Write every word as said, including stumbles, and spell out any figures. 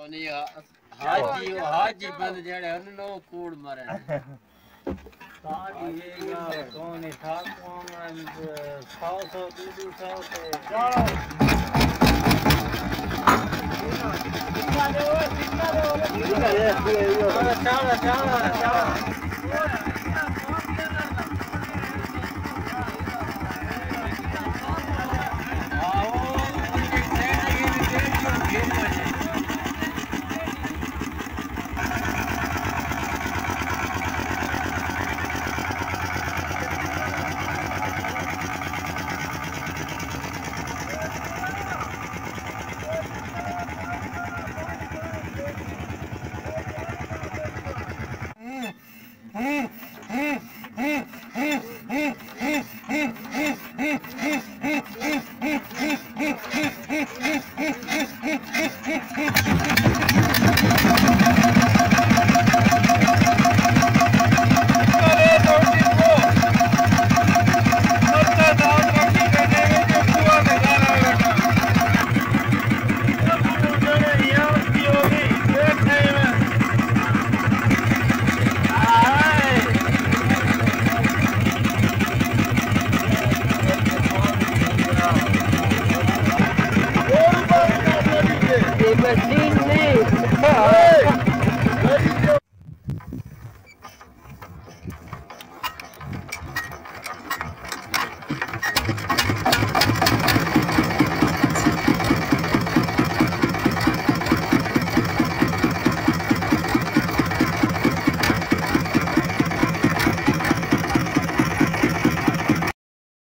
कोनी हाजी हाजी बंद जड़े उन्नो कूड़ मारे ताड़ी वेगा कोनी ठाको मन सौ सौ दो दो सौ पे चलो कितना दे वो कितना दे वो कितना दे चलो चलो चलो Thank you.